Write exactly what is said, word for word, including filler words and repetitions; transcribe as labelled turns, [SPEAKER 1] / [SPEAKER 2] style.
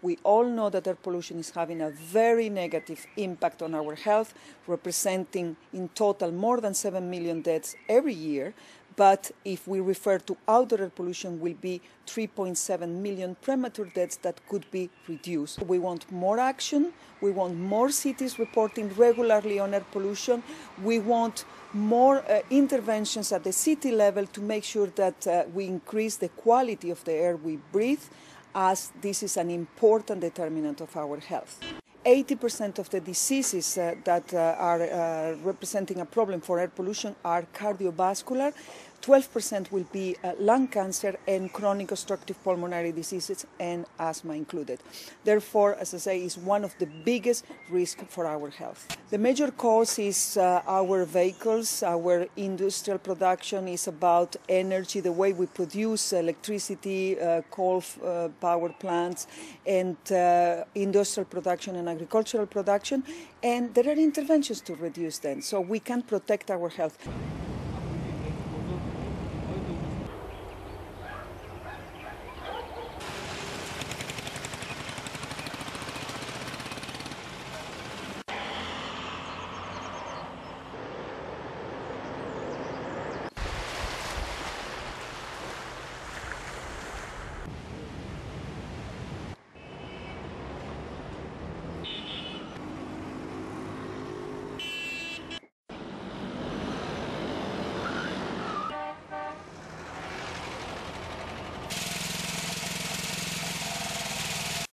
[SPEAKER 1] We all know that air pollution is having a very negative impact on our health, representing in total more than seven million deaths every year. But if we refer to outdoor air pollution, will be three point seven million premature deaths that could be reduced. We want more action. We want more cities reporting regularly on air pollution. We want more uh, interventions at the city level to make sure that uh, we increase the quality of the air we breathe, as this is an important determinant of our health. eighty percent of the diseases uh, that uh, are uh, representing a problem for air pollution are cardiovascular. twelve percent will be uh, lung cancer and chronic obstructive pulmonary diseases, and asthma included. Therefore, as I say, is one of the biggest risks for our health. The major cause is uh, our vehicles, our industrial production is about energy, the way we produce electricity, uh, coal uh, power plants, and uh, industrial production and agricultural production. And there are interventions to reduce them, so we can protect our health.